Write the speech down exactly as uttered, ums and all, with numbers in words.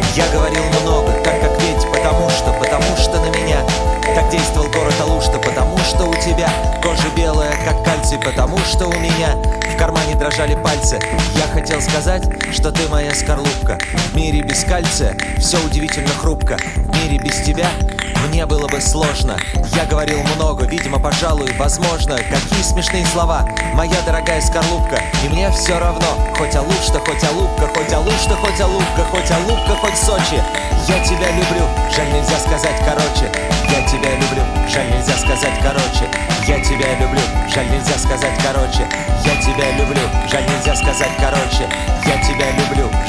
Я говорил много, так как ведь, потому что, потому что на меня так действовал город Алушта, потому что у тебя кожа белая, как кальций, потому что у меня в кармане дрожали пальцы. Я хотел сказать, что ты моя скорлупка. В мире без кальция все удивительно хрупко. В мире без тебя мне было бы сложно. Я говорил много, видимо, пожалуй, возможно. Какие смешные слова, моя дорогая скорлупка. И мне все равно, хоть Алушта, хоть Алупка, хоть Алушта, хоть Алупка, хоть Алупка, хоть Сочи. Я тебя люблю, жаль, нельзя сказать короче. Я тебя люблю, жаль, нельзя сказать короче. Я тебя люблю, жаль, нельзя сказать короче. Я тебя люблю, жаль, нельзя сказать короче. Я тебя люблю,